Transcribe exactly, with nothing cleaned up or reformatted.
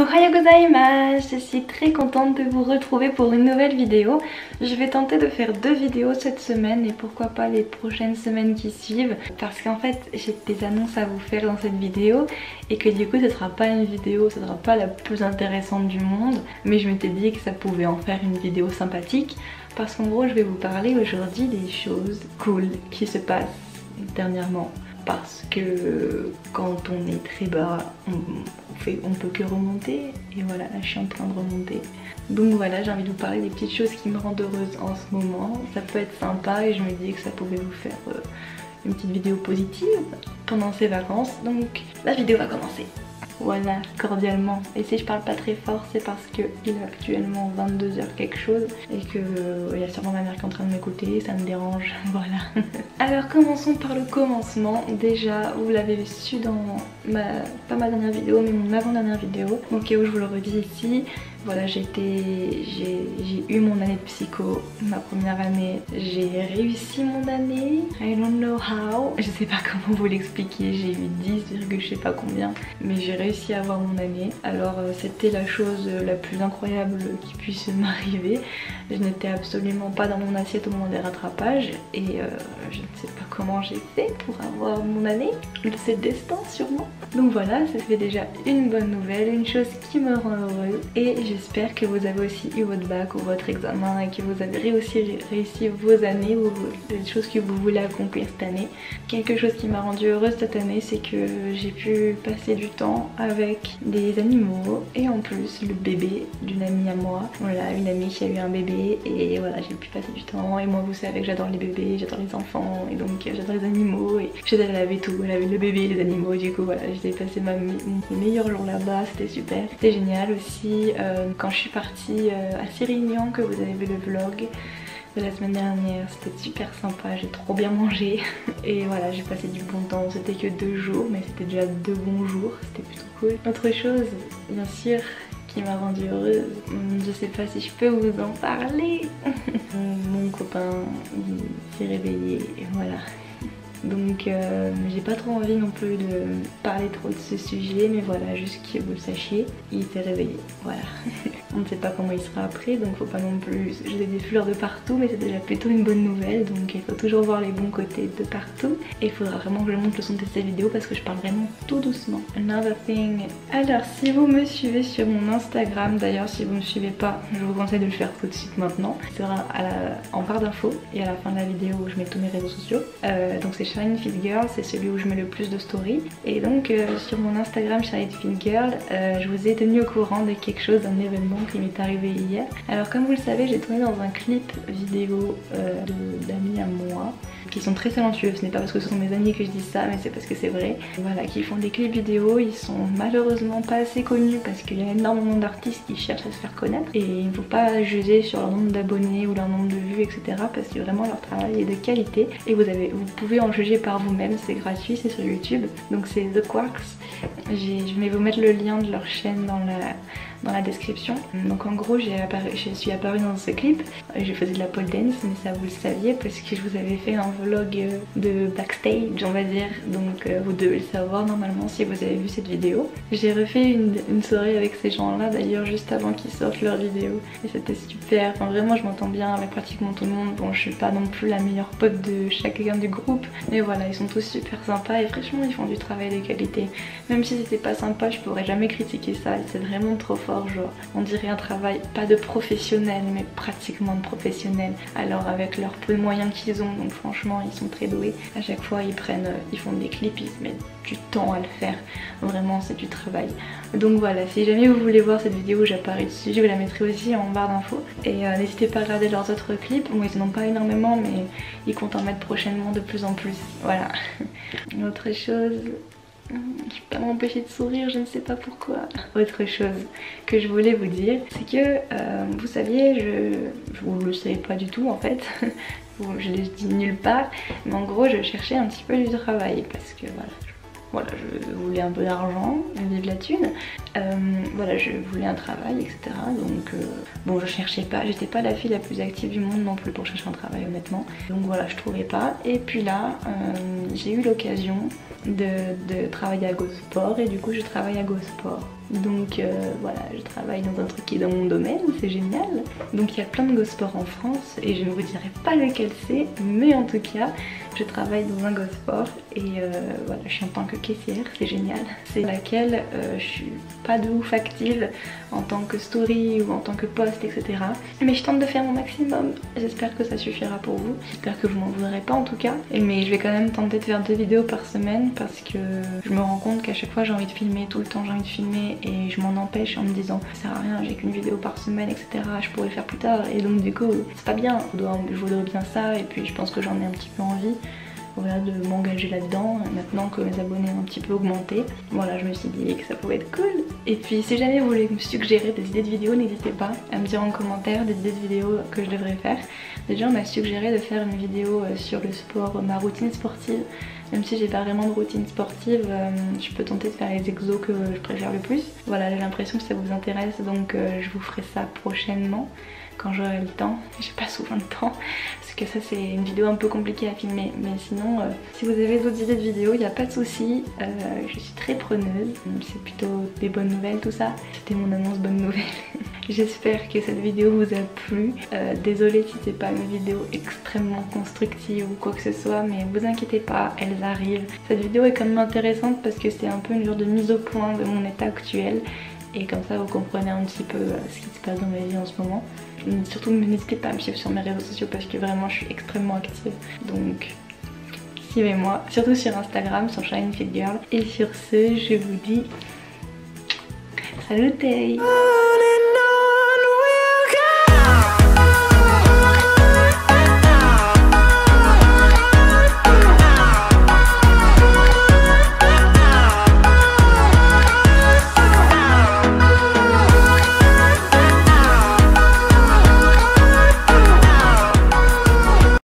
Ohayou gozaimasu, je suis très contente de vous retrouver pour une nouvelle vidéo. Je vais tenter de faire deux vidéos cette semaine et pourquoi pas les prochaines semaines qui suivent, parce qu'en fait j'ai des annonces à vous faire dans cette vidéo et que du coup ce sera pas une vidéo, ce sera pas la plus intéressante du monde, mais je m'étais dit que ça pouvait en faire une vidéo sympathique parce qu'en gros je vais vous parler aujourd'hui des choses cool qui se passent dernièrement. Parce que quand on est très bas, on, on, fait, on peut que remonter. Et voilà, là je suis en train de remonter. Donc voilà, j'ai envie de vous parler des petites choses qui me rendent heureuse en ce moment. Ça peut être sympa et je me dis que ça pouvait vous faire euh, une petite vidéo positive pendant ces vacances. Donc la vidéo va commencer. Voilà, cordialement. Et si je parle pas très fort, c'est parce qu'il est actuellement vingt-deux heures quelque chose et que il euh, y a sûrement ma mère qui est en train de m'écouter, ça me dérange, voilà. Alors commençons par le commencement. Déjà, vous l'avez su dans ma, pas ma dernière vidéo, mais mon avant-dernière vidéo, au cas où je vous le redis ici. Voilà, j'ai eu mon année de psycho, ma première année. J'ai réussi mon année, I don't know how. Je sais pas comment vous l'expliquer, j'ai eu dix, je sais pas combien. Mais j'ai réussi à avoir mon année. Alors euh, c'était la chose la plus incroyable qui puisse m'arriver. Je n'étais absolument pas dans mon assiette au moment des rattrapages. Et euh, je ne sais pas comment j'ai fait pour avoir mon année. C'est destin sûrement. Donc voilà, ça fait déjà une bonne nouvelle, une chose qui me rend heureuse. Et j'espère que vous avez aussi eu votre bac ou votre examen et que vous avez réussi, réussi vos années ou les choses que vous voulez accomplir cette année. Quelque chose qui m'a rendue heureuse cette année, c'est que j'ai pu passer du temps avec des animaux et en plus le bébé d'une amie à moi. Voilà, une amie qui a eu un bébé et voilà, j'ai pu passer du temps. Et moi vous savez que j'adore les bébés, j'adore les enfants et donc j'adore les animaux et j'adore laver tout, laver le bébé, les animaux. Du coup voilà, j'ai passé ma, mon meilleur jour là-bas, c'était super. C'était génial aussi. Euh, quand je suis partie euh, à Sirignan, que vous avez vu le vlog de la semaine dernière, c'était super sympa, j'ai trop bien mangé et voilà, j'ai passé du bon temps. C'était que deux jours mais c'était déjà deux bons jours, c'était plutôt cool. Autre chose bien sûr qui m'a rendue heureuse, je sais pas si je peux vous en parler. Mon copain il s'est réveillé et voilà. Donc euh, j'ai pas trop envie non plus de parler trop de ce sujet, mais voilà, juste que vous le sachiez, il s'est réveillé, voilà. On ne sait pas comment il sera après, donc faut pas non plus jeter des fleurs de partout, mais c'est déjà plutôt une bonne nouvelle, donc il faut toujours voir les bons côtés de partout. Et il faudra vraiment que je monte le son de cette vidéo parce que je parle vraiment tout doucement. Another thing. Alors si vous me suivez sur mon Instagram, d'ailleurs si vous ne me suivez pas, je vous conseille de le faire tout de suite maintenant. Ce sera à la, en barre d'infos et à la fin de la vidéo où je mets tous mes réseaux sociaux. Euh, donc c'est Shine Fit Girl, c'est celui où je mets le plus de stories. Et donc euh, sur mon Instagram Shine Fit Girl, euh, je vous ai tenu au courant de quelque chose, d'un événement qui m'est arrivé hier. Alors comme vous le savez, j'ai tourné dans un clip vidéo euh, d'amis à moi qui sont très talentueux. Ce n'est pas parce que ce sont mes amis que je dis ça, mais c'est parce que c'est vrai. Voilà, qui font des clips vidéo, ils sont malheureusement pas assez connus parce qu'il y a énormément d'artistes qui cherchent à se faire connaître et il ne faut pas juger sur leur nombre d'abonnés ou leur nombre de vues, et cetera. Parce que vraiment leur travail est de qualité et vous, avez, vous pouvez en juger par vous-même, c'est gratuit, c'est sur YouTube. Donc c'est The Quarks. Je vais vous mettre le lien de leur chaîne dans la dans la description. Donc en gros j'ai apparu, je suis apparue dans ce clip, je faisais de la pole dance, mais ça vous le saviez parce que je vous avais fait un vlog de backstage on va dire, donc euh, vous devez le savoir normalement si vous avez vu cette vidéo. J'ai refait une, une soirée avec ces gens là d'ailleurs juste avant qu'ils sortent leur vidéo et c'était super, enfin vraiment je m'entends bien avec pratiquement tout le monde. Bon je suis pas non plus la meilleure pote de chacun du groupe, mais voilà ils sont tous super sympas et franchement ils font du travail de qualité. Même si c'était pas sympa je pourrais jamais critiquer ça, c'est vraiment trop fort. Genre, on dirait un travail pas de professionnel mais pratiquement de professionnel, alors avec leur peu de moyens qu'ils ont, donc franchement ils sont très doués. À chaque fois ils prennent, ils font des clips, ils se mettent du temps à le faire, vraiment c'est du travail. Donc voilà, si jamais vous voulez voir cette vidéo où j'apparais dessus, je vous la mettrai aussi en barre d'infos et euh, n'hésitez pas à regarder leurs autres clips. Bon ils n'en ont pas énormément mais ils comptent en mettre prochainement de plus en plus, voilà. Une autre chose, je peux pas m'empêcher de sourire, je ne sais pas pourquoi. Autre chose que je voulais vous dire, c'est que euh, vous saviez, je, vous le savez pas du tout en fait, je l'ai dit nulle part, mais en gros je cherchais un petit peu du travail parce que voilà, je, voilà, je voulais un peu d'argent, vivre la thune. Euh, voilà, je voulais un travail, et cetera. Donc euh, bon, je cherchais pas, j'étais pas la fille la plus active du monde non plus pour chercher un travail honnêtement. Donc voilà, je trouvais pas. Et puis là, euh, j'ai eu l'occasion de, de travailler à GoSport et du coup je travaille à GoSport. Donc euh, voilà, je travaille dans un truc qui est dans mon domaine, c'est génial. Donc il y a plein de GoSport en France et je ne vous dirai pas lequel c'est, mais en tout cas, je travaille dans un GoSport et euh, voilà, je suis en tant que caissière, c'est génial. C'est laquelle euh, je suis pas de ouf active en tant que story ou en tant que post, et cetera. Mais je tente de faire mon maximum, j'espère que ça suffira pour vous, j'espère que vous m'en voudrez pas en tout cas. Mais je vais quand même tenter de faire deux vidéos par semaine parce que je me rends compte qu'à chaque fois j'ai envie de filmer, tout le temps j'ai envie de filmer et je m'en empêche en me disant ça sert à rien, j'ai qu'une vidéo par semaine, et cetera. Je pourrais le faire plus tard et donc du coup c'est pas bien, je voudrais bien ça et puis je pense que j'en ai un petit peu envie. Voilà, de m'engager là-dedans maintenant que mes abonnés ont un petit peu augmenté. Voilà, je me suis dit que ça pouvait être cool. Et puis si jamais vous voulez me suggérer des idées de vidéos, n'hésitez pas à me dire en commentaire des idées de vidéos que je devrais faire. Déjà on m'a suggéré de faire une vidéo sur le sport, ma routine sportive. Même si j'ai pas vraiment de routine sportive, euh, je peux tenter de faire les exos que je préfère le plus. Voilà, j'ai l'impression que ça vous intéresse, donc euh, je vous ferai ça prochainement quand j'aurai le temps. J'ai pas souvent le temps parce que ça c'est une vidéo un peu compliquée à filmer, mais sinon euh, si vous avez d'autres idées de vidéos, il n'y a pas de souci, euh, je suis très preneuse. C'est plutôt des bonnes nouvelles tout ça. C'était mon annonce bonne nouvelle. J'espère que cette vidéo vous a plu. Euh, désolée si c'est pas une vidéo extrêmement constructive ou quoi que ce soit, mais vous inquiétez pas, elles arrivent. Cette vidéo est quand même intéressante parce que c'est un peu une genre de mise au point de mon état actuel. Et comme ça vous comprenez un petit peu euh, ce qui se passe dans ma vie en ce moment. Surtout n'hésitez pas à me suivre sur mes réseaux sociaux parce que vraiment je suis extrêmement active. Donc suivez-moi, surtout sur Instagram, sur Shine Fit Girl. Et sur ce, je vous dis salut.